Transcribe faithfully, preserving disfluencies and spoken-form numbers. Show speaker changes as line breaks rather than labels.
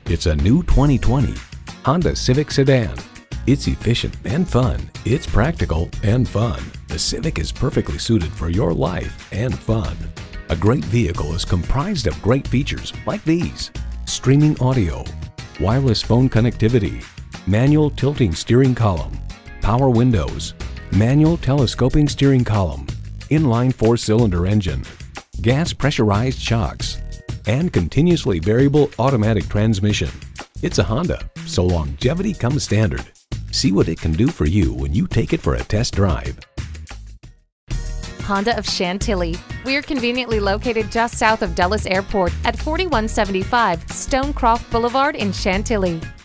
It's a new twenty twenty Honda Civic sedan. It's efficient and fun. It's practical and fun. The Civic is perfectly suited for your life and fun. A great vehicle is comprised of great features like these: streaming audio, wireless phone connectivity, manual tilting steering column, power windows, manual telescoping steering column, inline four-cylinder engine, gas pressurized shocks, and continuously variable automatic transmission. It's a Honda, so longevity comes standard. See what it can do for you when you take it for a test drive.
Honda of Chantilly. We're conveniently located just south of Dulles Airport at forty-one seventy-five Stonecroft Boulevard in Chantilly.